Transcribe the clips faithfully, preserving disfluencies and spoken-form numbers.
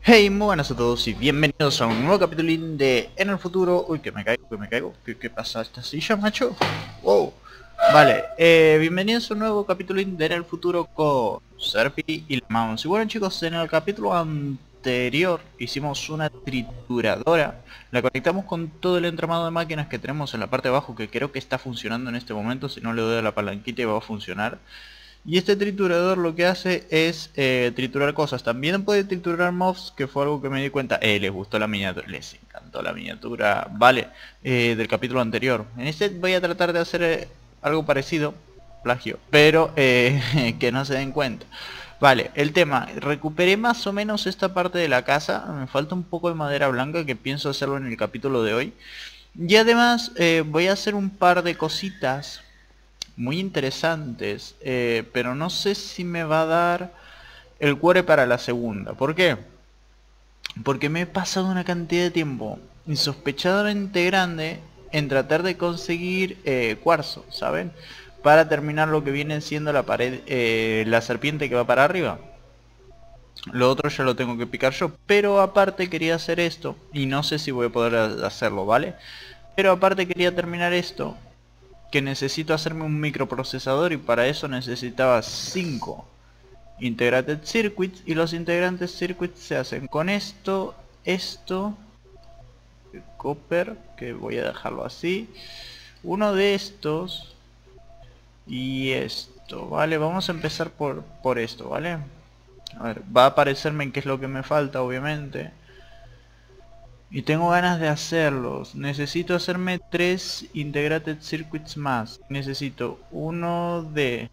Hey, muy buenas a todos y bienvenidos a un nuevo capítulo de En el Futuro. Uy, que me caigo, que me caigo. ¿Qué, qué pasa esta silla, macho? Wow. Vale, eh, bienvenidos a un nuevo capítulo de En el Futuro con Serpi y la Mouse. Y bueno, chicos, en el capítulo anterior hicimos una trituradora. La conectamos con todo el entramado de máquinas que tenemos en la parte de abajo, que creo que está funcionando en este momento. Si no le doy a la palanquita y va a funcionar. Y este triturador lo que hace es eh, triturar cosas. También puede triturar mobs, que fue algo que me di cuenta. Eh, les gustó la miniatura, les encantó la miniatura, vale, eh, del capítulo anterior. En este voy a tratar de hacer eh, algo parecido, plagio, pero eh, que no se den cuenta. Vale, el tema, recuperé más o menos esta parte de la casa. Me falta un poco de madera blanca que pienso hacerlo en el capítulo de hoy. Y además eh, voy a hacer un par de cositas muy interesantes, eh, pero no sé si me va a dar el cuore para la segunda. ¿Por qué? Porque me he pasado una cantidad de tiempo insospechadamente grande en tratar de conseguir eh, cuarzo, ¿saben? Para terminar lo que viene siendo la pared, eh, la serpiente que va para arriba. Lo otro ya lo tengo que picar yo, pero aparte quería hacer esto, y no sé si voy a poder hacerlo, ¿vale? Pero aparte quería terminar esto, que necesito hacerme un microprocesador, y para eso necesitaba cinco integrated circuits, y los integrantes circuits se hacen con esto, esto, el copper, que voy a dejarlo así, uno de estos y esto, vale. Vamos a empezar por, por esto, vale. A ver, va a aparecerme en qué es lo que me falta, obviamente. Y tengo ganas de hacerlos. Necesito hacerme tres integrated circuits más. Necesito uno de...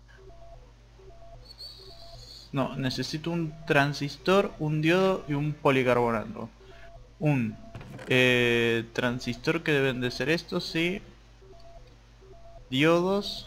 No, necesito un transistor, un diodo y un policarbonato. Un eh, transistor, que deben de ser estos, sí. Diodos.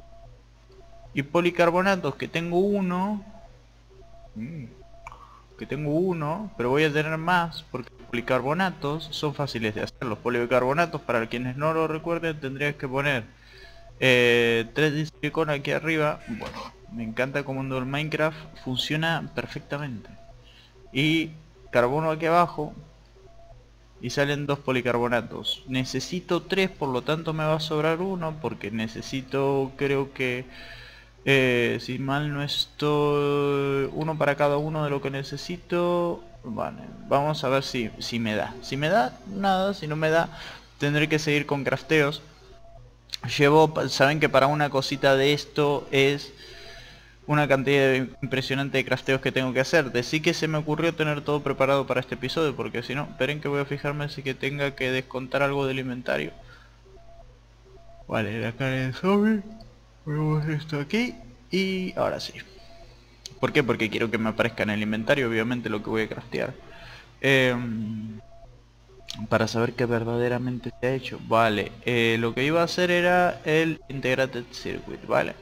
Y policarbonatos, que tengo uno. Mm, que tengo uno, pero voy a tener más, porque los policarbonatos son fáciles de hacer. Los policarbonatos, para quienes no lo recuerden, tendrías que poner eh, tres de silicona aquí arriba. Bueno, me encanta como el Minecraft funciona perfectamente. Y carbono aquí abajo, y salen dos policarbonatos. Necesito tres, por lo tanto me va a sobrar uno, porque necesito, creo que eh, si mal no estoy, uno para cada uno de lo que necesito. Vale, vamos a ver si, si me da. Si me da, nada. Si no me da, tendré que seguir con crafteos. Llevo, saben que para una cosita de esto es una cantidad impresionante de crafteos que tengo que hacer. De sí que se me ocurrió tener todo preparado para este episodio, porque si no, esperen que voy a fijarme si que tenga que descontar algo del inventario. Vale, la cara de zombie. Ponemos esto aquí y ahora sí. ¿Por qué? Porque quiero que me aparezca en el inventario, obviamente, lo que voy a craftear. Eh, para saber que verdaderamente se ha hecho. Vale, eh, lo que iba a hacer era el Integrated Circuit, ¿vale?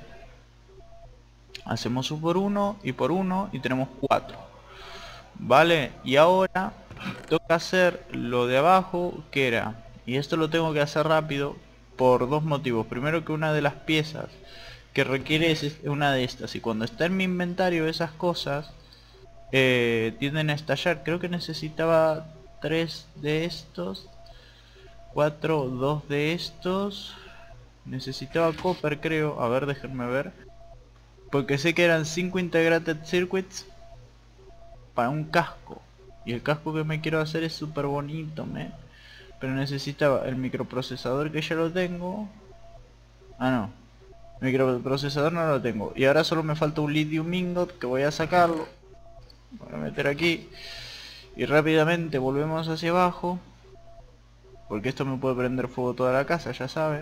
Hacemos un por uno y por uno y tenemos cuatro. Vale, y ahora toca hacer lo de abajo, que era, y esto lo tengo que hacer rápido por dos motivos. Primero, que una de las piezas que requiere es una de estas, y cuando está en mi inventario esas cosas eh, tienden a estallar. Creo que necesitaba tres de estos, cuatro, dos de estos, necesitaba copper, creo. A ver, déjenme ver, porque sé que eran cinco integrated circuits para un casco, y el casco que me quiero hacer es súper bonito, me pero necesitaba el microprocesador, que ya lo tengo. Ah, no, microprocesador no lo tengo, y ahora solo me falta un lithium ingot, que voy a sacarlo, voy a meter aquí, y rápidamente volvemos hacia abajo, porque esto me puede prender fuego toda la casa, ya saben.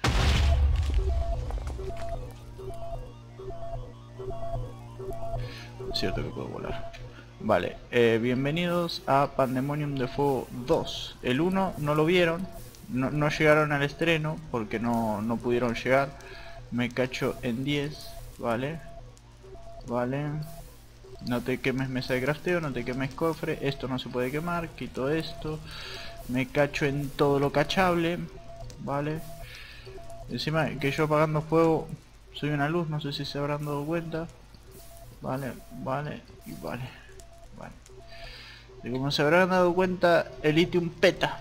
Es cierto que puedo volar. Vale, eh, bienvenidos a Pandemonium de Fuego dos. El uno no lo vieron, no, no llegaron al estreno porque no, no pudieron llegar. Me cacho en diez, vale. Vale. No te quemes mesa de crafteo, no te quemes cofre, esto no se puede quemar, quito esto. Me cacho en todo lo cachable, vale. Encima que yo apagando fuego soy una luz, no sé si se habrán dado cuenta. Vale, vale y vale. Vale. Y como se habrán dado cuenta, el lithium peta.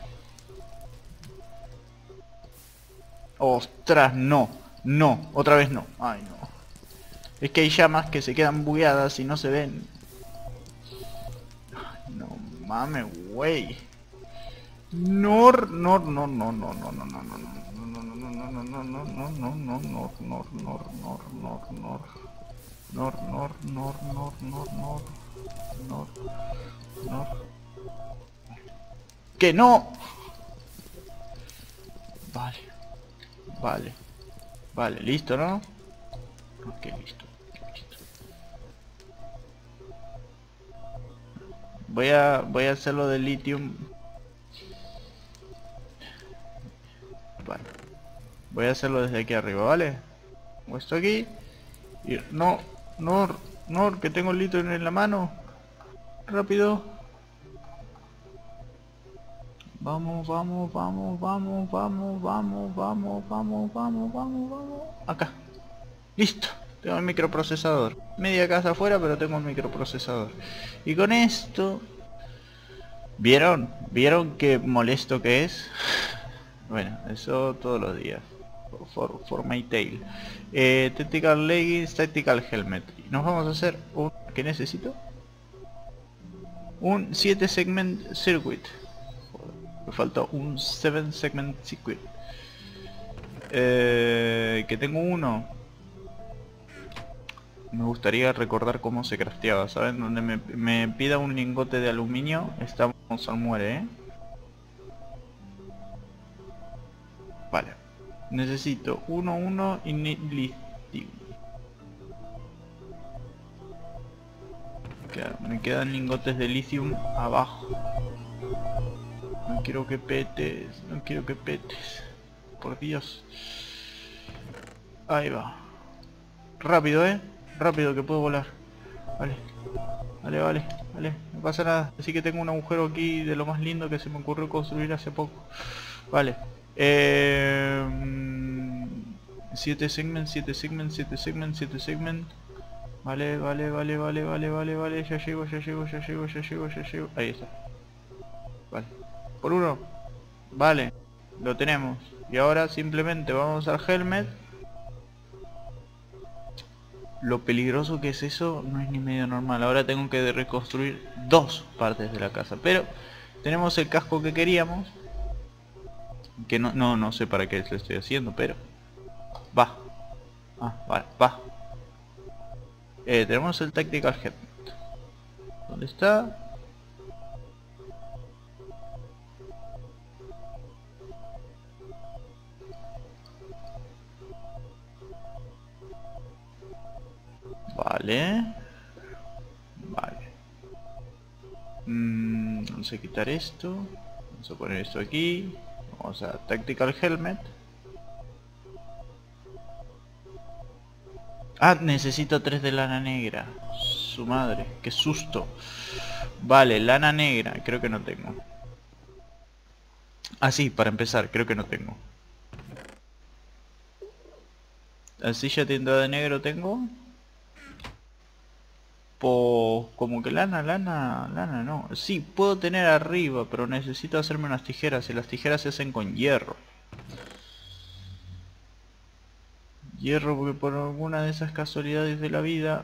Ostras, no, no, otra vez no. Ay, no. Es que hay llamas que se quedan bugueadas y no se ven. Ay, no mames, güey. Nor, nor, no, no, no, no, no, no, no, no. No, no, no, no, no, no, no, nor, nor, nor, nor, nor. Nor, nor, nor, nor, nor, nor. Nor, nor. ¡Que no! Vale. Vale. Vale, listo, ¿no? Ok, listo. Listo. Voy a, voy a hacerlo de lithium. Vale. Voy a hacerlo desde aquí arriba, ¿vale? Pongo esto aquí. Y no, no, no, que tengo el lithium en la mano. Rápido. Vamos, vamos, vamos, vamos, vamos, vamos, vamos, vamos, vamos, vamos, vamos. Acá. Listo. Tengo el microprocesador. Media casa afuera, pero tengo el microprocesador. Y con esto... ¿Vieron? ¿Vieron qué molesto que es? Bueno, eso todos los días. For, for my tail. Eh, tactical leggings, tactical helmet. Nos vamos a hacer un... ¿Qué necesito? Un siete segment circuit. Me falta un seven segment circuit. Eh, que tengo uno. Me gustaría recordar cómo se crafteaba, ¿saben? Donde me, me pida un lingote de aluminio, estamos al muere, ¿eh? Vale. Necesito uno, uno y lithium. Me quedan lingotes de lithium abajo. No quiero que petes, no quiero que petes. Por Dios. Ahí va. Rápido, eh. Rápido que puedo volar. Vale. Vale, vale, vale. No pasa nada. Así que tengo un agujero aquí de lo más lindo que se me ocurrió construir hace poco. Vale. Eh... siete segment, siete segment, siete segment, siete segment. Vale, vale, vale, vale, vale, vale, vale. Ya llego, ya llego, ya llego, ya llego, ya llego. Ahí está. Vale. Por uno. Vale. Lo tenemos. Y ahora simplemente vamos al helmet. Lo peligroso que es eso no es ni medio normal. Ahora tengo que reconstruir dos partes de la casa. Pero tenemos el casco que queríamos. Que no, no, no sé para qué lo estoy haciendo, pero... Va. Ah, vale, va. Eh, tenemos el Tactical Helmet. ¿Dónde está? Vale. Vale. Mm, vamos a quitar esto. Vamos a poner esto aquí. Vamos a Tactical Helmet. Ah, necesito tres de lana negra. Su madre, qué susto. Vale, lana negra, creo que no tengo. Ah, sí, para empezar, creo que no tengo. Arcilla tintada de negro tengo. Pues como que lana, lana, lana no. Sí, puedo tener arriba, pero necesito hacerme unas tijeras y las tijeras se hacen con hierro. Hierro porque por alguna de esas casualidades de la vida...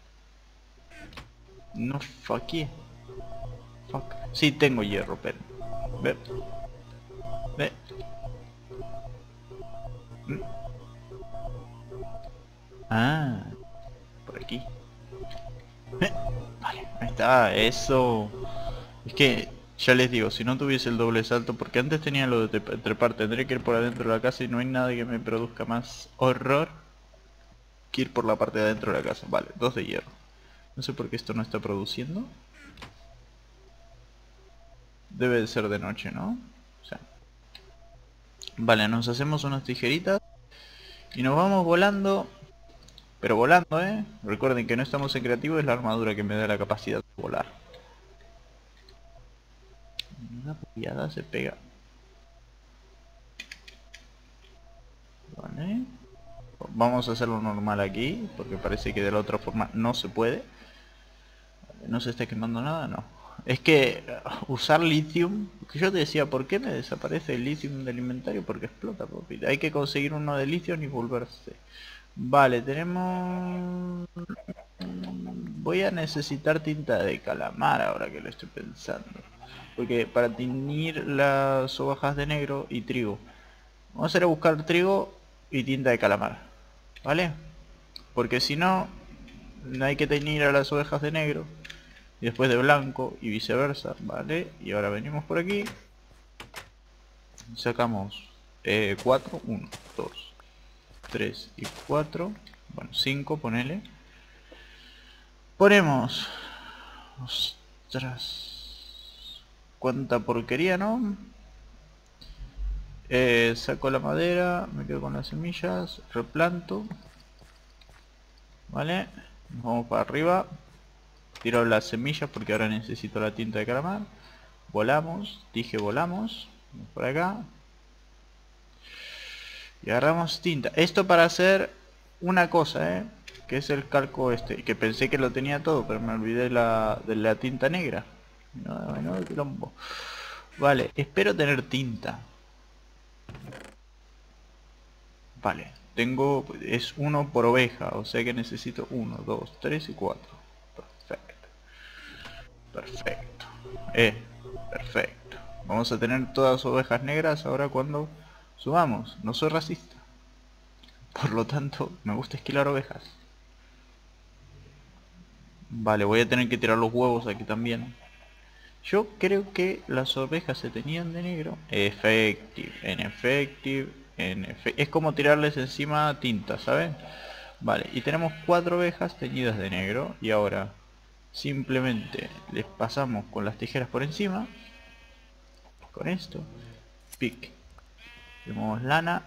No fuck. Fuck. Sí, tengo hierro, pero... Ve. Ve. Mm. Ah. Por aquí. Eh. Vale, ahí está, eso. Es que... Ya les digo, si no tuviese el doble salto, porque antes tenía lo de trepar, tendré que ir por adentro de la casa y no hay nada que me produzca más horror que ir por la parte de adentro de la casa. Vale, dos de hierro. No sé por qué esto no está produciendo. Debe de ser de noche, ¿no? O sea. Vale, nos hacemos unas tijeritas y nos vamos volando. Pero volando, ¿eh? Recuerden que no estamos en creativo, es la armadura que me da la capacidad de volar. Una puñada se pega. Vale. Vamos a hacerlo normal aquí, porque parece que de la otra forma no se puede. No se está quemando nada, no. Es que uh, usar lithium, que yo te decía, ¿por qué me desaparece el lithium del inventario? Porque explota, papi. Hay que conseguir uno de lithium y volverse. Vale, tenemos... Voy a necesitar tinta de calamar ahora que lo estoy pensando. Porque para teñir las hojas de negro y trigo. Vamos a ir a buscar trigo y tinta de calamar. ¿Vale? Porque si no, no hay que teñir a las ovejas de negro y después de blanco y viceversa, ¿vale? Y ahora venimos por aquí, sacamos eh, cuatro, uno, dos, tres y cuatro, bueno, cinco, ponele. Ponemos... Ostras, cuánta porquería, ¿no? Eh, saco la madera, me quedo con las semillas, replanto, ¿vale? Nos vamos para arriba. Tiro las semillas porque ahora necesito la tinta de calamar. Volamos, dije volamos. Vamos por acá. Y agarramos tinta. Esto para hacer una cosa, ¿eh? Que es el calco este. Que pensé que lo tenía todo, pero me olvidé la, de la tinta negra. No, no, el quilombo. Vale, espero tener tinta. Vale, tengo... es uno por oveja. O sea que necesito uno, dos, tres y cuatro. Perfecto. Perfecto. Eh, perfecto. Vamos a tener todas ovejas negras ahora cuando subamos. No soy racista. Por lo tanto, me gusta esquilar ovejas. Vale, voy a tener que tirar los huevos aquí también. Yo creo que las ovejas se teñían de negro. Effective, en effective, en efective. Es como tirarles encima tinta, ¿saben? Vale, y tenemos cuatro ovejas teñidas de negro. Y ahora simplemente les pasamos con las tijeras por encima. Con esto. Pic. Tenemos lana.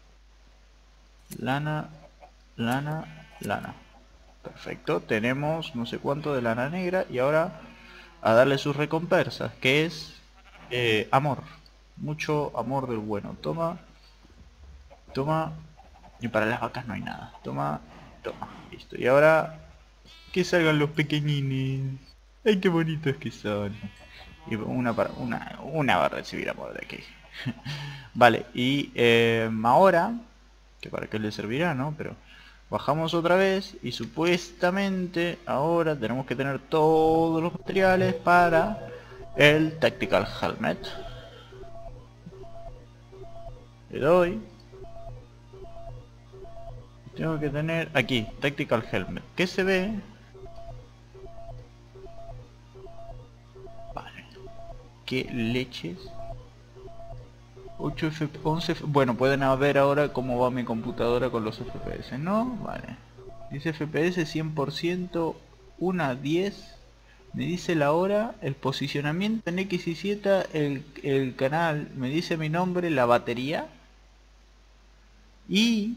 Lana. Lana. Lana. Perfecto. Tenemos no sé cuánto de lana negra. Y ahora a darle sus recompensas. Que es eh, amor. Mucho amor del bueno. Toma. Toma. Y para las vacas no hay nada. Toma. Toma. Listo. Y ahora que salgan los pequeñines. Ay, qué bonitos que son. Y una para una, una va a recibir amor de aquí. Vale, y eh, ahora, que para qué le servirá, ¿no? Pero bajamos otra vez y supuestamente ahora tenemos que tener todos los materiales para el Tactical Helmet. Le doy. Tengo que tener aquí, Tactical Helmet, que se ve... Vale. ¿Qué leches? ocho F P S, once F P S. Bueno, pueden ver ahora cómo va mi computadora con los F P S, ¿no? Vale. Dice F P S cien por ciento, uno a diez. Me dice la hora, el posicionamiento en X y Z, el, el canal, me dice mi nombre, la batería. Y...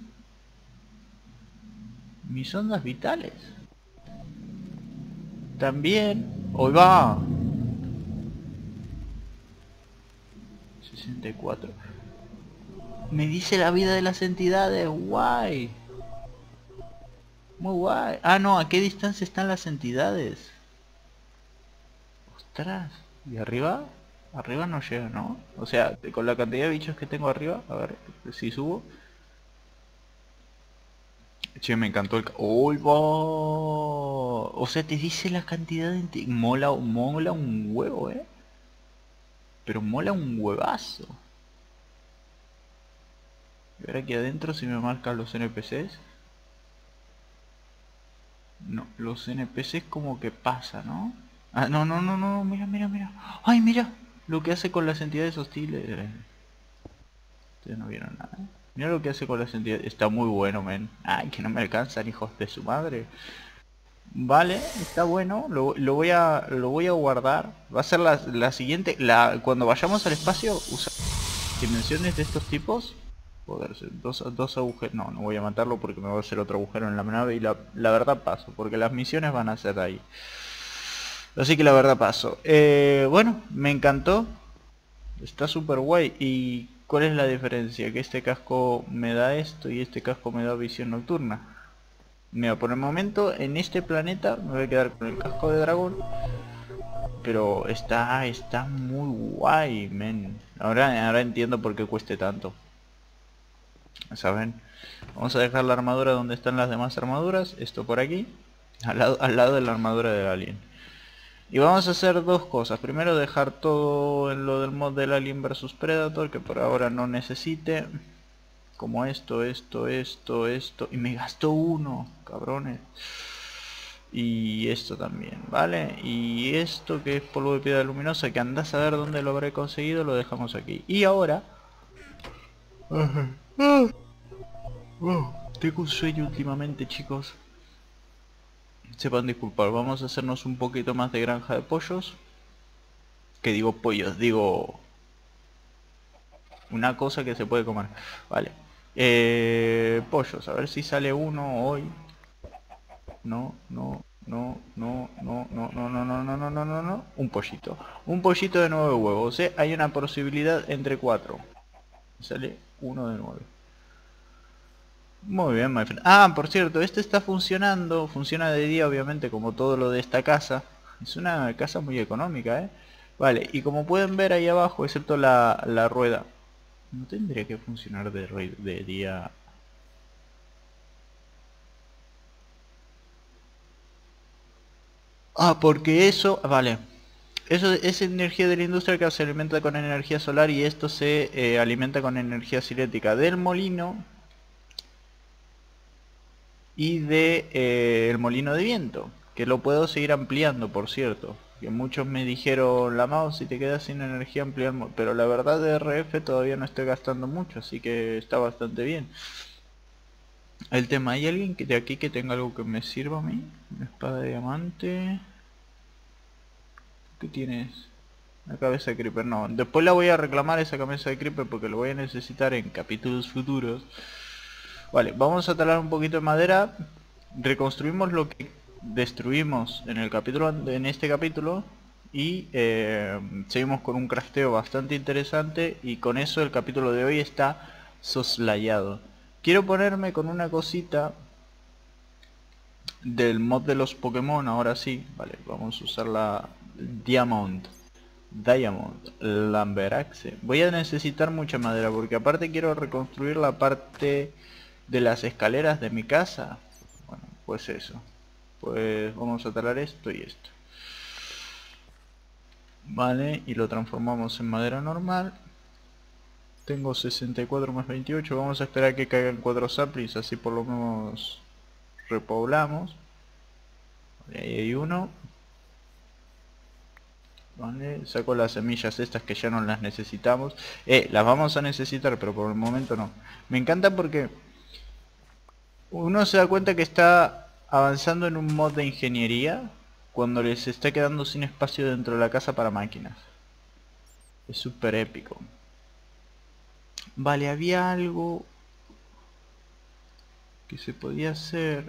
mis ondas vitales. También... hoy va... sesenta y cuatro. Me dice la vida de las entidades, guay. Muy guay. Ah, no, ¿a qué distancia están las entidades? Ostras. ¿Y arriba? Arriba no llega, ¿no? O sea, con la cantidad de bichos que tengo arriba, a ver si subo. Che, me encantó el... ¡Uy, va! O sea, te dice la cantidad de... enti- Mola, mola un huevo, ¿eh? Pero mola un huevazo. Y ahora aquí adentro si me marcan los N P Cs. No, los N P Cs como que pasa, ¿no? Ah, no, no, no, no, mira, mira, mira. ¡Ay, mira! Lo que hace con las entidades hostiles. Ustedes no vieron nada, ¿eh? Mira lo que hace con las entidades. Está muy bueno, men. Ay, que no me alcanzan, hijos de su madre. Vale, está bueno. Lo, lo voy a lo voy a guardar. Va a ser la, la siguiente. La, cuando vayamos al espacio, usa dimensiones de estos tipos. Joder, dos, dos agujeros. No, no voy a matarlo porque me va a hacer otro agujero en la nave. Y la, la verdad paso, porque las misiones van a ser ahí. Así que la verdad paso. Eh, bueno, me encantó. Está súper guay. ¿Y cuál es la diferencia? Que este casco me da esto y este casco me da visión nocturna. Mira, por el momento en este planeta me voy a quedar con el casco de dragón. Pero está, está muy guay, men. Ahora, ahora entiendo por qué cueste tanto. ¿Saben? Vamos a dejar la armadura donde están las demás armaduras. Esto por aquí. Al lado, al lado de la armadura del alien. Y vamos a hacer dos cosas. Primero dejar todo en lo del mod del Alien versus Predator, que por ahora no necesite. Como esto, esto, esto, esto. Y me gastó uno, cabrones. Y esto también, ¿vale? Y esto que es polvo de piedra luminosa, que andás a ver dónde lo habré conseguido, lo dejamos aquí. Y ahora... Tengo un sueño últimamente, chicos. Sepan disculpar, vamos a hacernos un poquito más de granja de pollos. Que digo pollos, digo... Una cosa que se puede comer. Vale. Eh, pollos, a ver si sale uno hoy. No, no, no, no, no, no, no, no, no, no, no, no, no, no. Un pollito. Un pollito de nueve huevos. ¿eh? Hay una posibilidad entre cuatro. Sale uno de nueve. Muy bien, my friend. Ah, por cierto, este está funcionando. Funciona de día, obviamente, como todo lo de esta casa. Es una casa muy económica, ¿eh? Vale, y como pueden ver ahí abajo, excepto la, la rueda. No tendría que funcionar de, de día. Ah, porque eso... Vale. Eso es energía de la industria que se alimenta con energía solar y esto se eh, alimenta con energía cinética del molino y de eh, el molino de viento, que lo puedo seguir ampliando, por cierto. Que muchos me dijeron, la mouse, si te quedas sin energía ampliamos, pero la verdad de R F todavía no estoy gastando mucho, así que está bastante bien. El tema, ¿hay alguien que de aquí que tenga algo que me sirva a mí? Una espada de diamante. ¿Qué tienes? Una cabeza de creeper, no. Después la voy a reclamar esa cabeza de creeper porque lo voy a necesitar en capítulos futuros. Vale, vamos a talar un poquito de madera. Reconstruimos lo que destruimos en el capítulo, en este capítulo. Y eh, seguimos con un crafteo bastante interesante. Y con eso el capítulo de hoy está soslayado. Quiero ponerme con una cosita del mod de los Pokémon, ahora sí. Vale, vamos a usar la Diamond. Diamond, Lamberaxe. Voy a necesitar mucha madera porque aparte quiero reconstruir la parte de las escaleras de mi casa. Bueno, pues eso. Pues vamos a talar esto y esto. Vale, y lo transformamos en madera normal. Tengo sesenta y cuatro más veintiocho. Vamos a esperar a que caigan cuatro saplings, así por lo menos repoblamos. Ahí hay uno. Vale, saco las semillas estas que ya no las necesitamos. Eh, las vamos a necesitar, pero por el momento no. Me encanta porque uno se da cuenta que está avanzando en un mod de ingeniería cuando les está quedando sin espacio dentro de la casa para máquinas. Es súper épico. Vale, había algo que se podía hacer,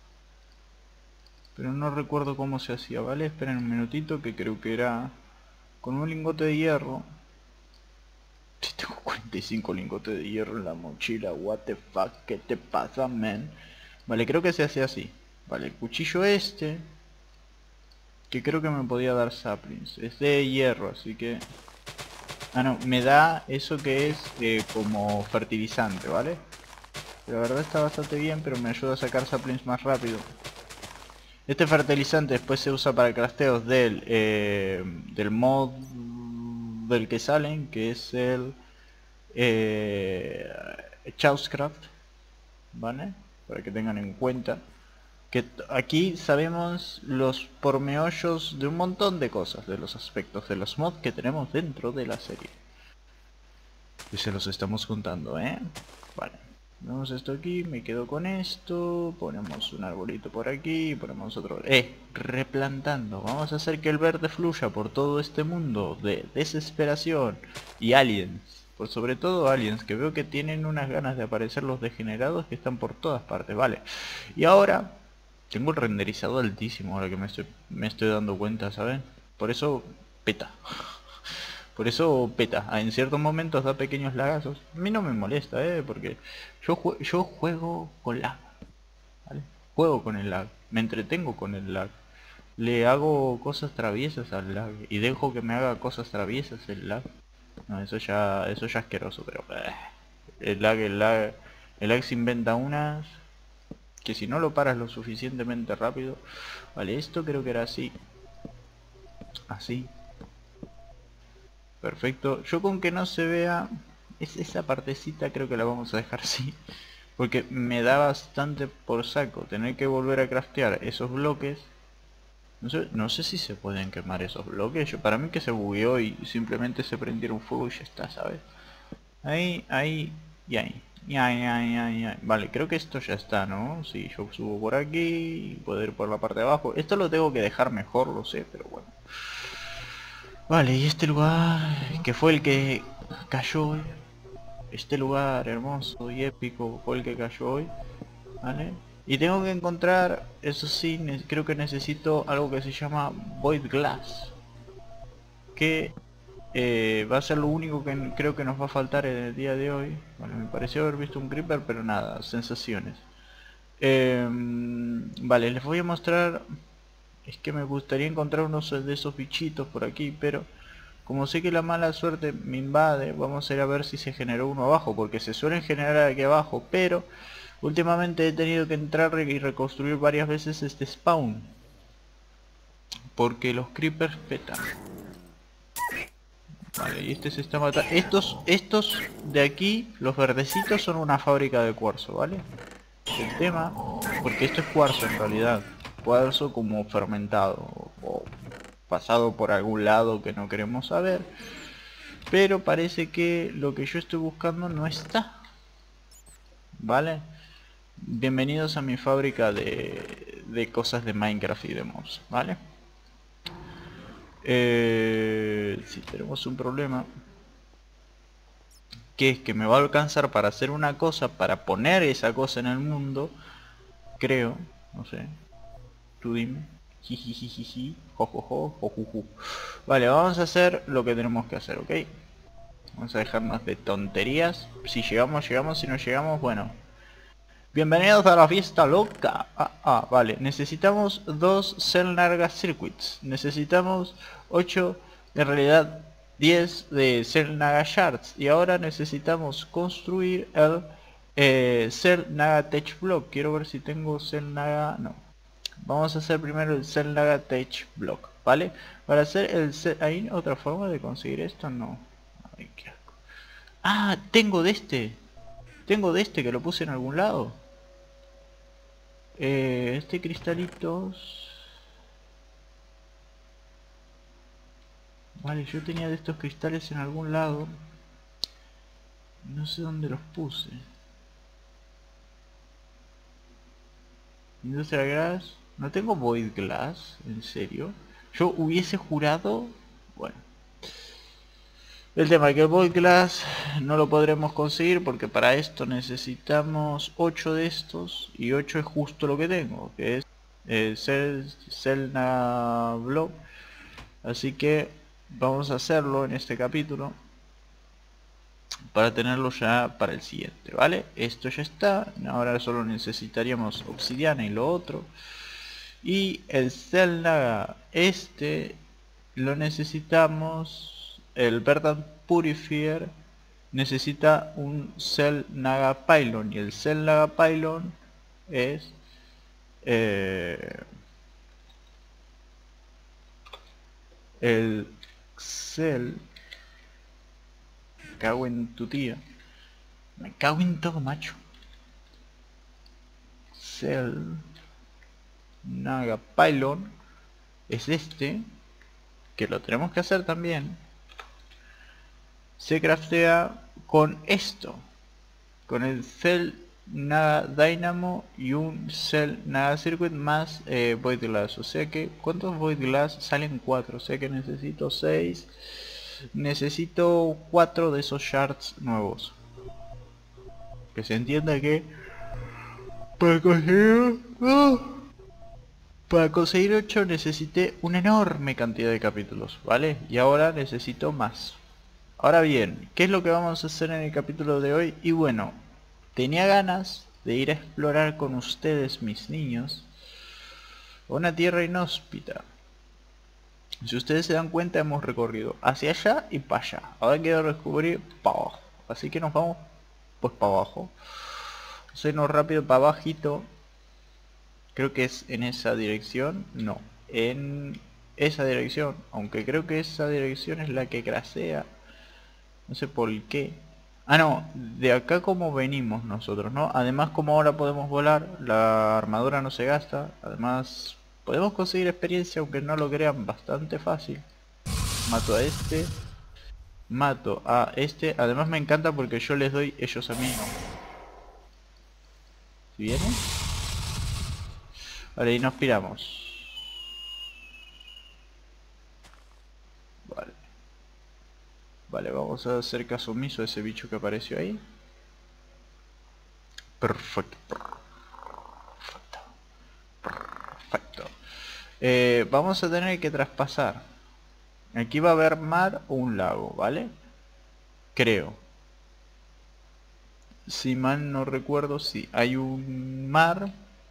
pero no recuerdo cómo se hacía, ¿vale? Esperen un minutito que creo que era con un lingote de hierro. Si tengo cuarenta y cinco lingotes de hierro en la mochila, what the fuck, ¿qué te pasa, man? Vale, creo que se hace así. Vale, el cuchillo este, que creo que me podía dar saplings, es de hierro, así que... Ah, no, me da eso que es eh, como fertilizante, ¿vale? La verdad está bastante bien, pero me ayuda a sacar saplings más rápido. Este fertilizante después se usa para crafteos del, eh, del mod del que salen, que es el eh, Chawscraft, ¿vale? Para que tengan en cuenta que aquí sabemos los pormeollos de un montón de cosas, de los aspectos de los mods que tenemos dentro de la serie. Y se los estamos contando, ¿eh? Vale. Vemos esto aquí, me quedo con esto, ponemos un arbolito por aquí, ponemos otro... ¡Eh! Replantando, vamos a hacer que el verde fluya por todo este mundo de desesperación y aliens, por sobre todo aliens, que veo que tienen unas ganas de aparecer los degenerados que están por todas partes, vale. Y ahora, tengo el renderizado altísimo ahora que me estoy, me estoy dando cuenta, ¿saben? Por eso, peta. Por eso peta, en ciertos momentos da pequeños lagazos. A mí no me molesta, eh, porque yo, jue yo juego con lag, ¿vale? Juego con el lag, me entretengo con el lag. le hago cosas traviesas al lag y dejo que me haga cosas traviesas el lag. No, eso ya, eso ya es asqueroso, pero eh, el lag, el lag, el lag se inventa unas que si no lo paras lo suficientemente rápido. Vale, esto creo que era así. Así. Perfecto. Yo con que no se vea es esa partecita creo que la vamos a dejar así. Porque me da bastante por saco tener que volver a craftear esos bloques. No sé, no sé si se pueden quemar esos bloques. Yo, para mí que se bugueó y simplemente se prendieron fuego y ya está, ¿sabes? Ahí, ahí y ahí. Y ahí, ahí, ahí, ahí. Vale, creo que esto ya está, ¿no? Si yo subo por aquí, puedo ir por la parte de abajo. Esto lo tengo que dejar mejor, lo sé, pero bueno. Vale, y este lugar, que fue el que cayó hoy. Este lugar hermoso y épico fue el que cayó hoy. Vale. Y tengo que encontrar, eso sí, creo que necesito algo que se llama Void Glass. Que eh, va a ser lo único que creo que nos va a faltar en el día de hoy. Vale, me pareció haber visto un creeper, pero nada, sensaciones. Eh, vale, les voy a mostrar. Es que me gustaría encontrar unos de esos bichitos por aquí, pero como sé que la mala suerte me invade, vamos a ir a ver si se generó uno abajo, porque se suelen generar aquí abajo, pero últimamente he tenido que entrar y reconstruir varias veces este spawn, porque los creepers petan. Vale, y este se está matando. Estos, estos de aquí, los verdecitos, son una fábrica de cuarzo, ¿vale? El tema, porque esto es cuarzo en realidad, cuarzo como fermentado o pasado por algún lado que no queremos saber, pero parece que lo que yo estoy buscando no está, ¿vale? Bienvenidos a mi fábrica de, de cosas de Minecraft y de mobs, ¿vale? Eh, si tenemos un problema, que es que me va a alcanzar para hacer una cosa, para poner esa cosa en el mundo, creo, no sé, tú dime. Jijijiji, jojojo, jojuju. Vale, vamos a hacer lo que tenemos que hacer, ¿ok? Vamos a dejarnos de tonterías. Si llegamos, llegamos. Si no llegamos, bueno. Bienvenidos a la fiesta loca. Ah, ah, vale. Necesitamos dos Cell Naga Circuits. Necesitamos ocho, en realidad diez de Cell Naga Shards. Y ahora necesitamos construir el eh, Cell Naga Tech Block. Quiero ver si tengo Cell Naga... No. Vamos a hacer primero el Cell Naga Tech Block, ¿vale? Para hacer el Cell... ¿Hay otra forma de conseguir esto? No. Ay, qué asco. Ah, tengo de este. Tengo de este que lo puse en algún lado. Eh, este cristalitos... Vale, yo tenía de estos cristales en algún lado. No sé dónde los puse. Industrial Glass. No tengo Void Glass, en serio. Yo hubiese jurado... Bueno. El tema es que el Void Glass no lo podremos conseguir porque para esto necesitamos ocho de estos. Y ocho es justo lo que tengo, que es eh, Cell, Cell Naga Block. Así que vamos a hacerlo en este capítulo para tenerlo ya para el siguiente, ¿vale? Esto ya está. Ahora solo necesitaríamos obsidiana y lo otro. Y el Cell Naga este lo necesitamos... El Verdant Purifier necesita un Cell Naga Pylon. Y el Cell Naga Pylon es... Eh, el Cell... Me cago en tu tía. Me cago en todo, macho. Cell Naga Pylon es este, que lo tenemos que hacer también. Se craftea con esto, con el Cell Naga Dynamo y un Cell Naga Circuit más eh, Void Glass. O sea que, ¿cuántos Void Glass? Salen cuatro, o sea que necesito seis. Necesito cuatro de esos shards nuevos. Que se entienda que para conseguir... ¡Oh! Para conseguir ocho necesité una enorme cantidad de capítulos, ¿vale? Y ahora necesito más. Ahora bien, ¿qué es lo que vamos a hacer en el capítulo de hoy? Y bueno, tenía ganas de ir a explorar con ustedes, mis niños, Una tierra inhóspita. Si ustedes se dan cuenta, hemos recorrido hacia allá y para allá. Ahora quiero descubrir para abajo. Así que nos vamos pues para abajo. Soy no rápido para abajito. Creo que es en esa dirección. No, en esa dirección. Aunque creo que esa dirección es la que crasea. No sé por qué. Ah, no, de acá como venimos nosotros, ¿no? Además, como ahora podemos volar, la armadura no se gasta. Además, podemos conseguir experiencia, aunque no lo crean, bastante fácil. Mato a este. Mato a este. Además me encanta porque yo les doy, ellos a mí no. ¿Si vienen? Vale, y nos piramos. Vale. Vale, vamos a hacer caso omiso a ese bicho que apareció ahí. Perfecto. Perfecto. Perfecto. Eh, vamos a tener que traspasar. Aquí va a haber mar o un lago, ¿vale? Creo. Si mal no recuerdo, sí. Hay un mar.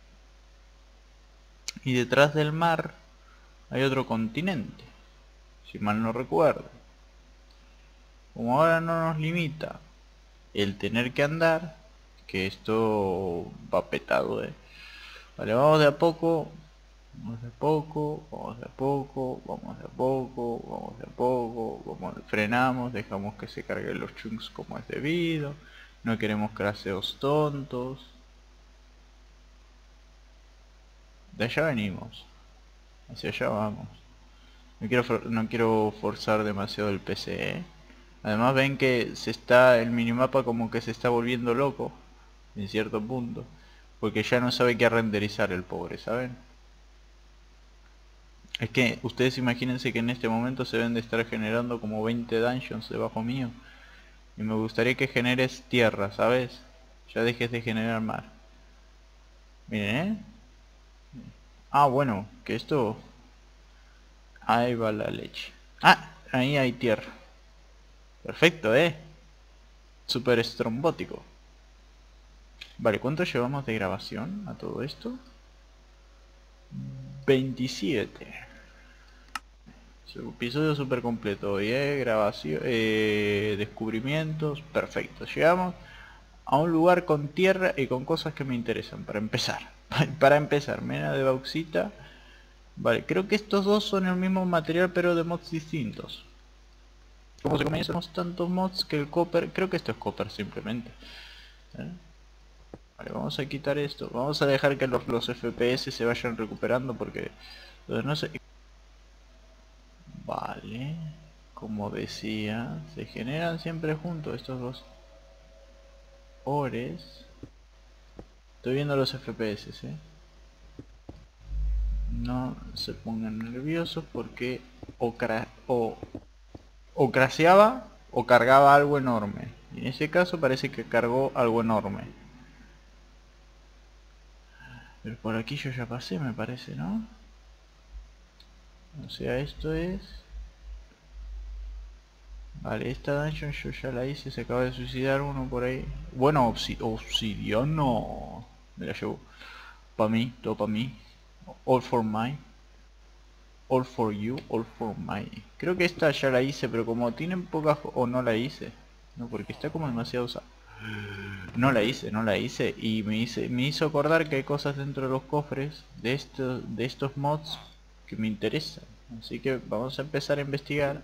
Y detrás del mar hay otro continente. Si mal no recuerdo. Como ahora no nos limita el tener que andar, que esto va petado, eh. Vale, vamos de a poco. Vamos de a poco, vamos de a poco, vamos de a poco, vamos de a poco, vamos, frenamos, dejamos que se carguen los chunks como es debido, no queremos craseos tontos. De allá venimos, hacia allá vamos. No quiero, no quiero forzar demasiado el P C, ¿eh? Además ven que se está, el minimapa como que se está volviendo loco, en cierto punto, porque ya no sabe qué renderizar el pobre, ¿saben? Es que ustedes imagínense que en este momento se deben de estar generando como veinte dungeons debajo mío. Y me gustaría que generes tierra, ¿sabes? Ya dejes de generar mar. Miren, ¿eh? Ah, bueno, que esto... Ahí va la leche. Ah, ahí hay tierra. Perfecto, ¿eh? Súper estrombótico. Vale, ¿cuánto llevamos de grabación a todo esto? veintisiete. Episodio súper completo hoy, ¿eh? Grabación, eh, descubrimientos, perfecto. Llegamos a un lugar con tierra y con cosas que me interesan, para empezar. Para empezar, mena de bauxita. Vale, creo que estos dos son el mismo material pero de mods distintos. Como se comienzan tantos mods que el copper, creo que esto es copper simplemente. ¿Eh? Vale, vamos a quitar esto. Vamos a dejar que los, los F P S se vayan recuperando porque... no sé... Vale, como decía, se generan siempre juntos estos dos ores. Estoy viendo los F P S, ¿eh? No se pongan nerviosos porque o, cra o, o craseaba o cargaba algo enorme. Y en ese caso parece que cargó algo enorme. Pero por aquí yo ya pasé, me parece, ¿no? O sea, esto es... Vale, esta dungeon yo ya la hice, se acaba de suicidar uno por ahí. Bueno, obsi obsidiano. Me la llevo. Pa' mí, todo pa' mí. All for mine. All for you, all for mine. Creo que esta ya la hice, pero como tienen pocas... O no la hice. No, porque está como demasiado usada. No la hice, no la hice. Y me, hice, me hizo acordar que hay cosas dentro de los cofres de estos, de estos mods que me interesan. Así que vamos a empezar a investigar.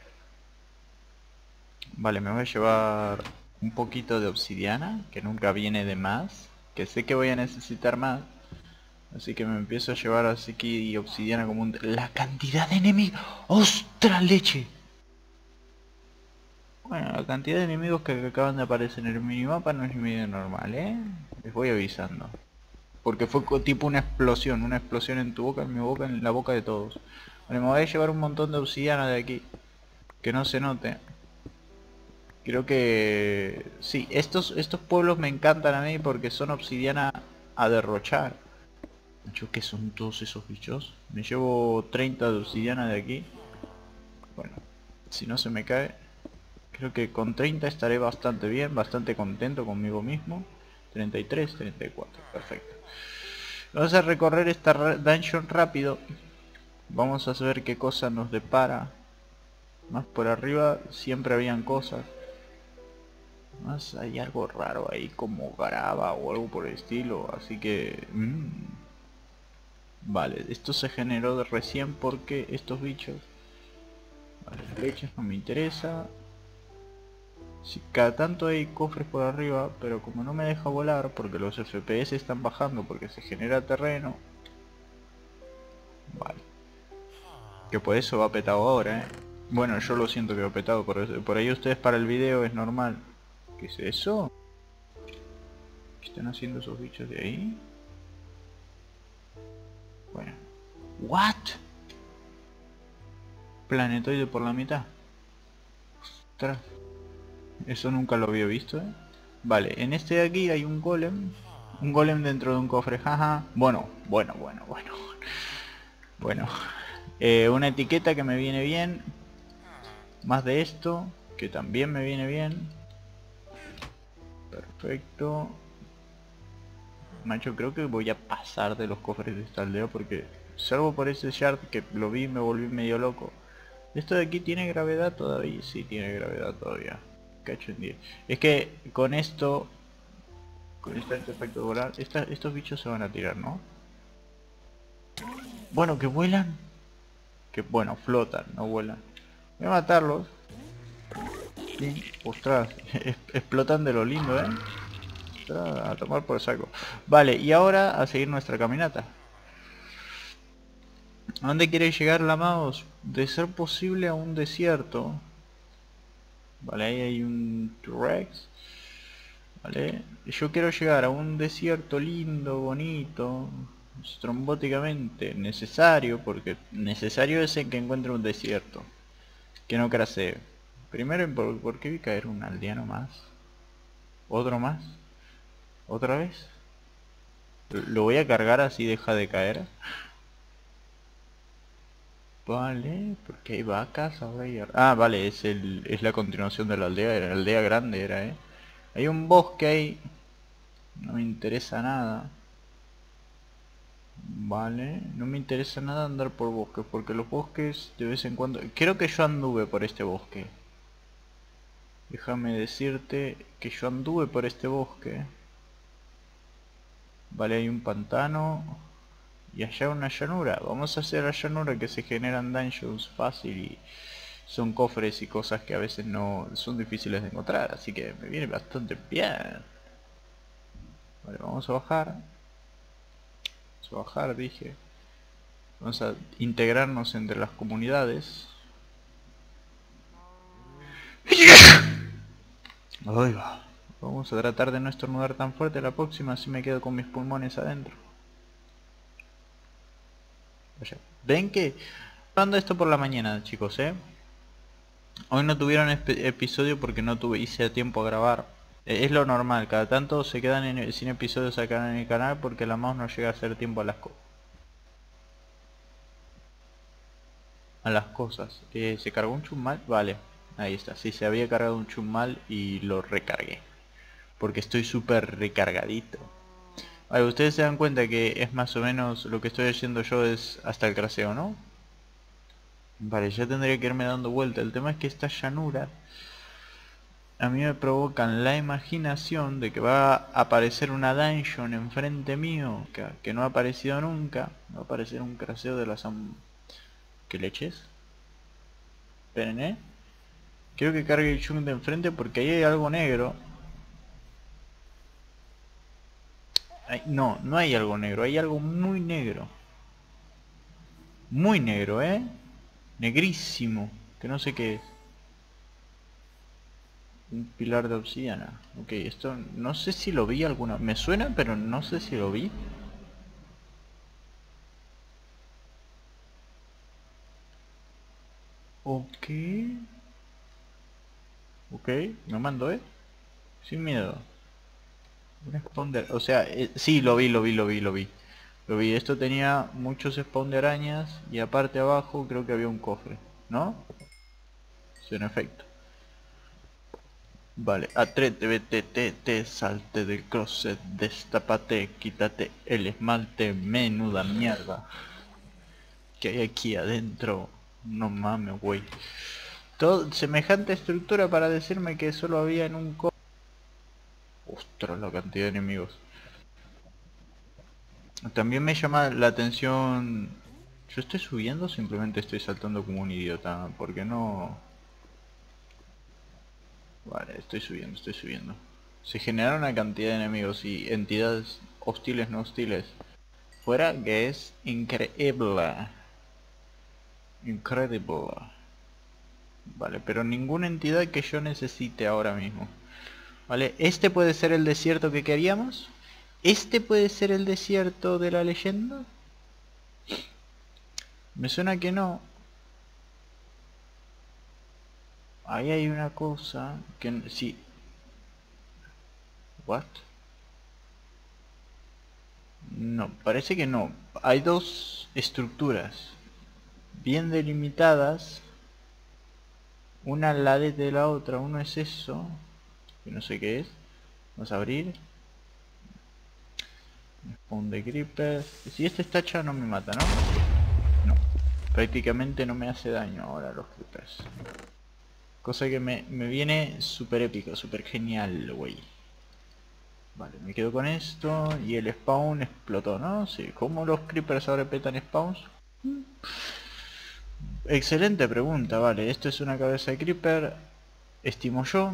Vale, me voy a llevar un poquito de obsidiana, que nunca viene de más. Que sé que voy a necesitar más. Así que me empiezo a llevar así que obsidiana como un... La cantidad de enemigos. ¡Ostras, leche! Bueno, la cantidad de enemigos que acaban de aparecer en el minimapa no es medio normal, ¿eh? Les voy avisando. Porque fue tipo una explosión, una explosión en tu boca, en mi boca, en la boca de todos. Vale, me voy a llevar un montón de obsidiana de aquí. Que no se note. Creo que... Sí, estos, estos pueblos me encantan a mí porque son obsidiana a derrochar. ¿Yo qué son todos esos bichos? Me llevo treinta de obsidiana de aquí. Bueno, si no se me cae... Creo que con treinta estaré bastante bien, bastante contento conmigo mismo. treinta y tres, treinta y cuatro, perfecto. Vamos a recorrer esta dungeon rápido. Vamos a ver qué cosa nos depara. Más por arriba siempre habían cosas. Más hay algo raro ahí como grava o algo por el estilo. Así que... Mmm. Vale, esto se generó de recién porque estos bichos... Vale, flechas no me interesa. Si cada tanto hay cofres por arriba, pero como no me deja volar porque los F P S están bajando porque se genera terreno. Vale. Que por eso va petado ahora, eh. Bueno, yo lo siento que va petado, por, eso, por ahí ustedes para el video es normal. ¿Qué es eso? ¿Qué están haciendo esos bichos de ahí? Bueno. ¿What? Planetoide por la mitad. Ostras. Eso nunca lo había visto, ¿eh? Vale, en este de aquí hay un golem. Un golem dentro de un cofre, jaja. Bueno, bueno, bueno, bueno. Bueno. Eh, una etiqueta que me viene bien. Más de esto, que también me viene bien. Perfecto. Macho, creo que voy a pasar de los cofres de esta aldea porque... Salvo por ese shard que lo vi y me volví medio loco. ¿Esto de aquí tiene gravedad todavía? Sí, tiene gravedad todavía. Cacho en diez. Es que con esto... Con este efecto de volar... Esta, estos bichos se van a tirar, ¿no? Bueno, que vuelan. Que bueno, flotan, no vuelan. Voy a matarlos. Sí. Ostras, explotan de lo lindo, ¿eh? Ostras, a tomar por saco. Vale, y ahora a seguir nuestra caminata. ¿A dónde quiere llegar la mouse? De ser posible a un desierto. Vale, ahí hay un T-Rex. Vale, yo quiero llegar a un desierto lindo, bonito, estrombóticamente necesario, porque necesario es el que encuentre un desierto, que no crasee. Primero, ¿por, ¿por qué vi caer un aldeano más? ¿Otro más? ¿Otra vez? ¿Lo voy a cargar así deja de caer? Vale, porque hay vacas ahora hay... Ah, vale, es el es la continuación de la aldea, era la aldea grande era, eh. Hay un bosque ahí. No me interesa nada. Vale, no me interesa nada andar por bosques, porque los bosques de vez en cuando... Creo que yo anduve por este bosque. Déjame decirte que yo anduve por este bosque. Vale, hay un pantano. Y allá una llanura. Vamos a hacer la llanura que se generan dungeons fácil y son cofres y cosas que a veces no son difíciles de encontrar. Así que me viene bastante bien. Vale, vamos a bajar. Vamos a bajar, dije. Vamos a integrarnos entre las comunidades. Ahí va. Vamos a tratar de no estornudar tan fuerte la próxima, así me quedo con mis pulmones adentro. Ven que... Ando esto por la mañana, chicos, eh. Hoy no tuvieron episodio porque no tuve hice tiempo a grabar. Eh, es lo normal, cada tanto se quedan en, sin episodios acá en el canal porque la mouse no llega a hacer tiempo a las cosas. A las cosas. Eh, ¿Se cargó un chummal? Vale, ahí está. Sí, se había cargado un chummal y lo recargué. Porque estoy súper recargadito. Vale, ustedes se dan cuenta que es más o menos lo que estoy haciendo yo es hasta el craseo, ¿no? Vale, ya tendría que irme dando vuelta. El tema es que esta llanura a mí me provocan la imaginación de que va a aparecer una dungeon enfrente mío que, que no ha aparecido nunca. Va a aparecer un craseo de las... ¿Qué leches? Esperen, eh. Quiero que cargue el chunk de enfrente porque ahí hay algo negro. Ay, no, no hay algo negro, hay algo muy negro. Muy negro, eh. Negrísimo, que no sé qué es. Un pilar de obsidiana. Ok, esto no sé si lo vi alguna... Me suena, pero no sé si lo vi. Ok. Ok, me mando, eh. Sin miedo. Un spawn de... O sea, eh, sí, lo vi, lo vi, lo vi, lo vi. Lo vi, esto tenía muchos spawn de arañas y aparte abajo creo que había un cofre, ¿no? Sí, en efecto. Vale, atrete, vete, te, te, salte del closet, destápate, quítate el esmalte, menuda mierda que hay aquí adentro. No mames, güey. Todo semejante estructura para decirme que solo había en un co... Ostras, la cantidad de enemigos. También me llama la atención... ¿Yo estoy subiendo o simplemente estoy saltando como un idiota? Porque no... Vale, estoy subiendo, estoy subiendo. Se generaron una cantidad de enemigos y entidades hostiles, no hostiles. Fuera que es increíble. Incredible. Vale, pero ninguna entidad que yo necesite ahora mismo. Vale, este puede ser el desierto que queríamos. Este puede ser el desierto de la leyenda. Me suena que no. Ahí hay una cosa que sí. What? No, parece que no. Hay dos estructuras bien delimitadas. Una al lado de la otra. Uno es eso, que no sé qué es. Vamos a abrir. Spawn de creepers. Si este está hecho no me mata, ¿no? No. Prácticamente no me hace daño ahora los creepers. Cosa que me, me viene súper épico, súper genial, güey. Vale, me quedo con esto. Y el spawn explotó, ¿no? Sí, ¿cómo los creepers ahora petan spawns? Excelente pregunta, vale. Esto es una cabeza de creeper, estimo yo.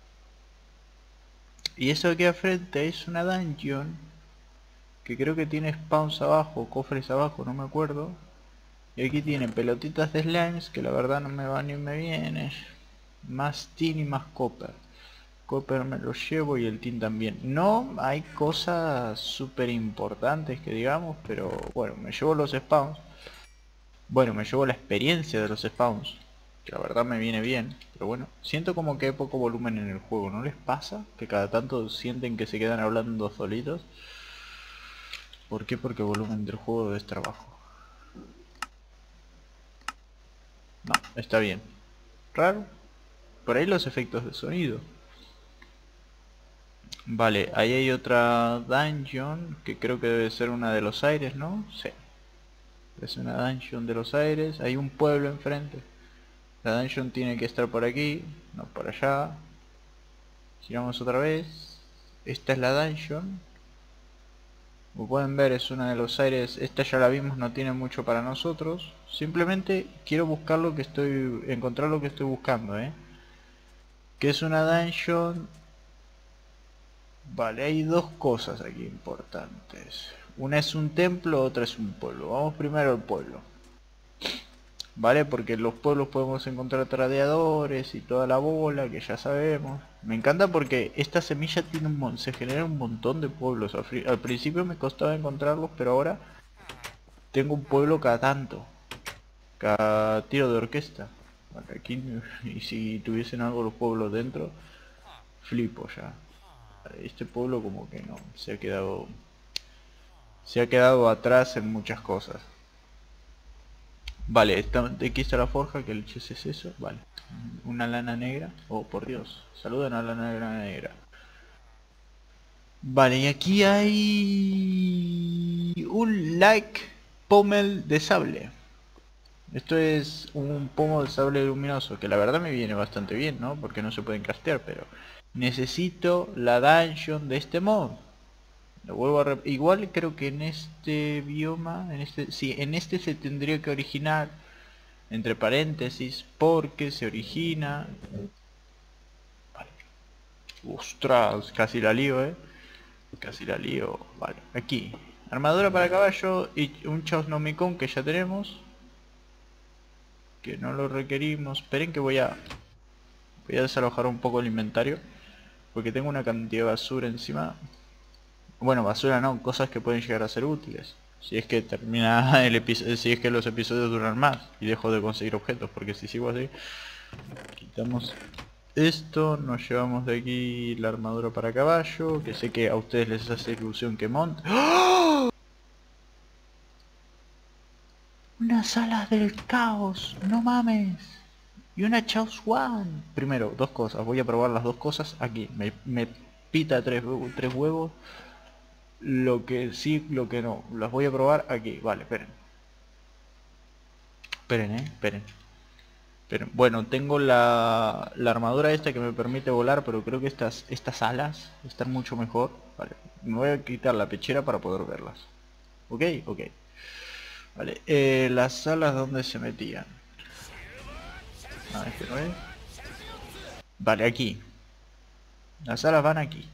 Y eso que al frente es una dungeon que creo que tiene spawns abajo, cofres abajo, no me acuerdo. Y aquí tiene pelotitas de slimes que la verdad no me va ni me viene. Más tin y más copper. Copper me lo llevo y el tin también. No hay cosas súper importantes que digamos, pero bueno, me llevo los spawns. Bueno, me llevo la experiencia de los spawns, que la verdad me viene bien. Pero bueno, siento como que hay poco volumen en el juego, ¿no les pasa? Que cada tanto sienten que se quedan hablando solitos. ¿Por qué? Porque el volumen del juego es trabajo. No, está bien. Raro. Por ahí los efectos de sonido. Vale, ahí hay otra dungeon que creo que debe ser una de los aires, ¿no? Sí. Es una dungeon de los aires. Hay un pueblo enfrente. La dungeon tiene que estar por aquí, no por allá. Giramos otra vez. Esta es la dungeon. Como pueden ver es una de los aires. Esta ya la vimos, no tiene mucho para nosotros. Simplemente quiero buscar lo que estoy... encontrar lo que estoy buscando, ¿eh? Que es una dungeon. Vale, hay dos cosas aquí importantes. Una es un templo, otra es un pueblo. Vamos primero al pueblo. Vale, porque en los pueblos podemos encontrar tradeadores y toda la bola, que ya sabemos. Me encanta porque esta semilla tiene un mon se genera un montón de pueblos. Al, al principio me costaba encontrarlos, pero ahora tengo un pueblo cada tanto. Cada tiro de orquesta. Vale, aquí, y si tuviesen algo los pueblos dentro, flipo ya. Este pueblo como que no, se ha quedado se ha quedado atrás en muchas cosas. Vale, esta, aquí está la forja, que leches es eso, vale. Una lana negra, oh por Dios, saluden a la lana negra. Vale, y aquí hay un like pommel de sable. Esto es un pomo de sable luminoso, que la verdad me viene bastante bien, ¿no? Porque no se pueden castear, pero necesito la dungeon de este mod. Lo vuelvo a rep igual creo que en este bioma, en este, sí, en este se tendría que originar, entre paréntesis, porque se origina... Vale. Ostras, casi la lío, eh. Casi la lío. Vale, aquí. Armadura para caballo y un Chaosnomicon que ya tenemos. Que no lo requerimos. Esperen que voy a... Voy a desalojar un poco el inventario. Porque tengo una cantidad de basura encima. Bueno, basura no, cosas que pueden llegar a ser útiles. Si es que termina el episodio, si es que los episodios duran más y dejo de conseguir objetos, porque si sigo así, quitamos esto, nos llevamos de aquí la armadura para caballo, que sé que a ustedes les hace ilusión que monte. ¡Oh! Unas alas del caos, no mames. Y una Chaos One. Primero, dos cosas. Voy a probar las dos cosas aquí. Me, me pita tres, tres huevos. Lo que sí, lo que no. Las voy a probar aquí. Vale, esperen. Esperen, eh. Esperen. Pero, bueno, tengo la, la armadura esta que me permite volar, pero creo que estas, estas alas están mucho mejor. Vale, me voy a quitar la pechera para poder verlas. Ok, ok. Vale, eh, las alas donde se metían. Ah, este no es. Vale, aquí. Las alas van aquí.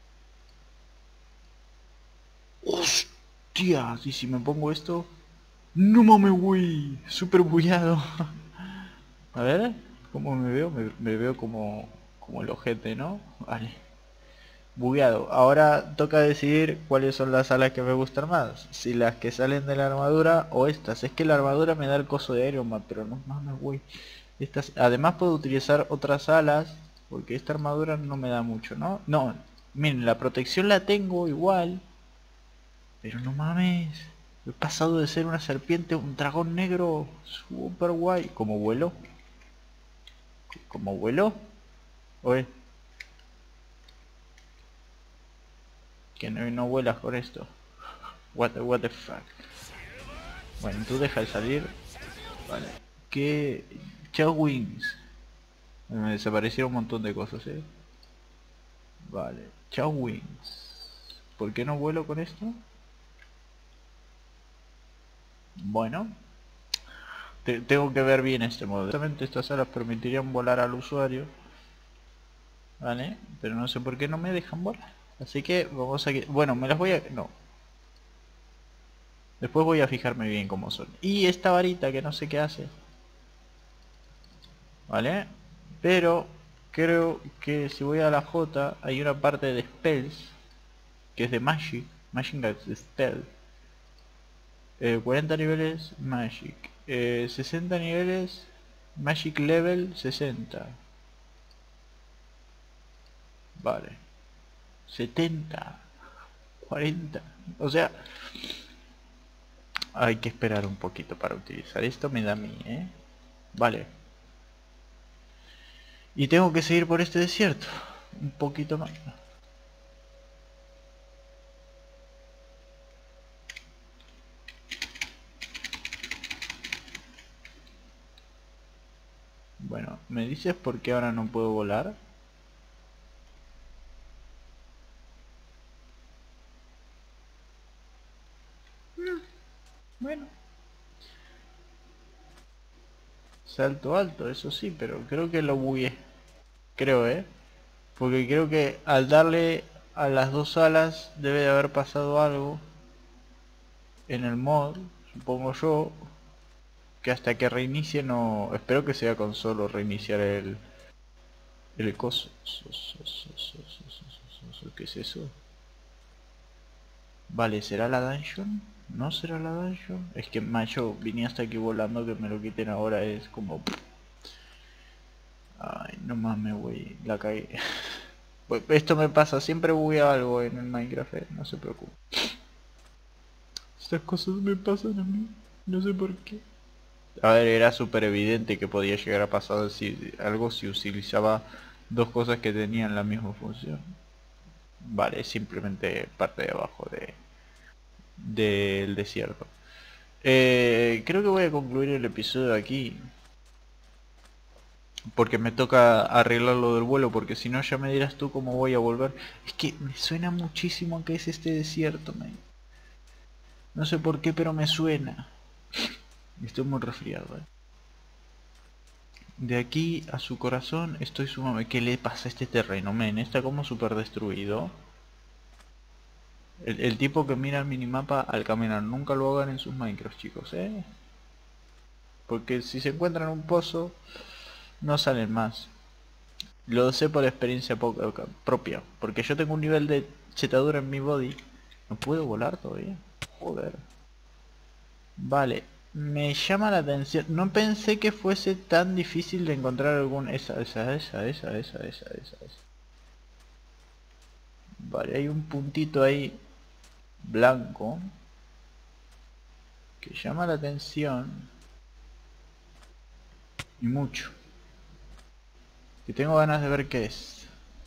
¡Hostia! Y si me pongo esto... ¡No mames, güey! Súper bullado. A ver, ¿cómo me veo? Me, me veo como, como el ojete, ¿no? Vale. Bugueado. Ahora toca decidir cuáles son las alas que me gustan más. Si las que salen de la armadura o estas. Es que la armadura me da el coso de Iron Man, pero no mames, güey. Estas... Además puedo utilizar otras alas, porque esta armadura no me da mucho, ¿no? No, miren, la protección la tengo igual. Pero no mames. He pasado de ser una serpiente a un dragón negro. Super guay. ¿Como vuelo? ¿Como vuelo? Oye. Que no, no vuelas con esto. What the, what the fuck. Bueno, tú deja de salir. Vale. Que... Chao Wings. Me desaparecieron un montón de cosas, eh. Vale. Chao Wings. ¿Por qué no vuelo con esto? Bueno. Te, tengo que ver bien este modo. Exactamente, estas alas permitirían volar al usuario. Vale. Pero no sé por qué no me dejan volar. Así que vamos a... Bueno, me las voy a... No. Después voy a fijarme bien cómo son. Y esta varita que no sé qué hace. Vale. Pero creo que si voy a la J hay una parte de Spells. Que es de Magic. Magic Spell. Eh, cuarenta niveles Magic. Eh, sesenta niveles Magic Level sesenta. Vale. setenta. cuarenta. O sea... Hay que esperar un poquito para utilizar. Esto me da a mí, ¿eh? Vale. Y tengo que seguir por este desierto. Un poquito más. Bueno, ¿me dices por qué ahora no puedo volar? Bueno. Salto alto, eso sí, pero creo que lo bugué. Creo, ¿eh? Porque creo que al darle a las dos alas debe de haber pasado algo en el mod, supongo yo, que hasta que reinicie no... Espero que sea con solo reiniciar el... El coso. ¿Qué es eso? Vale, ¿será la dungeon? ¿No será la dungeon? Es que macho, vine hasta aquí volando, que me lo quiten ahora es como... Ay, no mames, güey, la cagué. Pues esto me pasa, siempre voy a algo en el Minecraft, eh, no se preocupe. Estas cosas me pasan a mí, no sé por qué. A ver, era súper evidente que podía llegar a pasar si algo si utilizaba dos cosas que tenían la misma función. Vale, simplemente parte de abajo de del desierto. Eh, creo que voy a concluir el episodio aquí. Porque me toca arreglar lo del vuelo, porque si no ya me dirás tú cómo voy a volver. Es que me suena muchísimo a que es este desierto, man. No sé por qué, pero me suena. Estoy muy resfriado, eh. De aquí a su corazón estoy sumamente... ¿Qué le pasa a este terreno, men? Está como súper destruido. El, el tipo que mira el minimapa al caminar. Nunca lo hagan en sus Minecraft, chicos, eh. Porque si se encuentran un pozo, no salen más. Lo sé por experiencia propia. Porque yo tengo un nivel de chetadura en mi body. ¿No puedo volar todavía? Joder. Vale. Me llama la atención. No pensé que fuese tan difícil de encontrar algún... Esa, esa, esa, esa, esa, esa, esa, esa. Vale, hay un puntito ahí blanco que llama la atención. Y mucho. Y tengo ganas de ver qué es.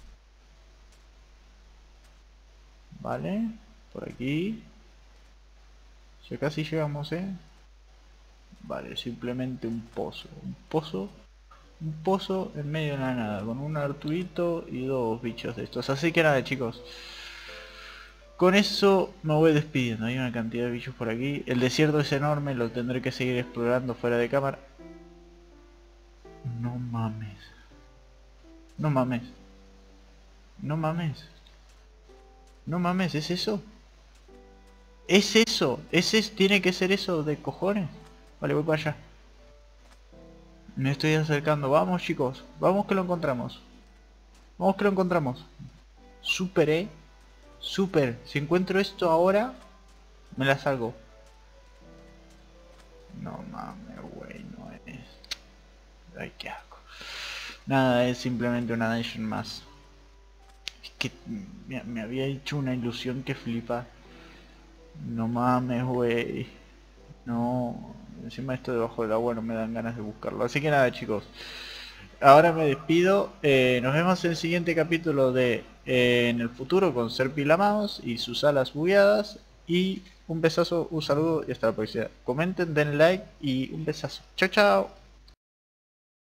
Vale, por aquí. Ya casi llegamos, eh. Vale, simplemente un pozo. Un pozo. Un pozo en medio de la nada. Con un Arturito y dos bichos de estos. Así que nada, chicos. Con eso me voy despidiendo. Hay una cantidad de bichos por aquí. El desierto es enorme. Lo tendré que seguir explorando fuera de cámara. No mames. No mames. No mames. No mames, ¿es eso? ¿Es eso? ¿Es eso? ¿Tiene que ser eso de cojones? Vale, voy para allá. Me estoy acercando. Vamos, chicos. Vamos que lo encontramos. Vamos que lo encontramos. Super, eh. Super. Si encuentro esto ahora, me la salgo. No mames, güey. No es... Ay, qué asco. Nada, es simplemente una dungeon más. Es que me, me había hecho una ilusión que flipa. No mames, güey. No. Encima esto debajo del agua no me dan ganas de buscarlo. Así que nada, chicos. Ahora me despido. Eh, nos vemos en el siguiente capítulo de eh, En el futuro con Serpi la Mouse y sus alas bugueadas. Y un besazo, un saludo y hasta la próxima. Comenten, denle like y un besazo. Chao, chao.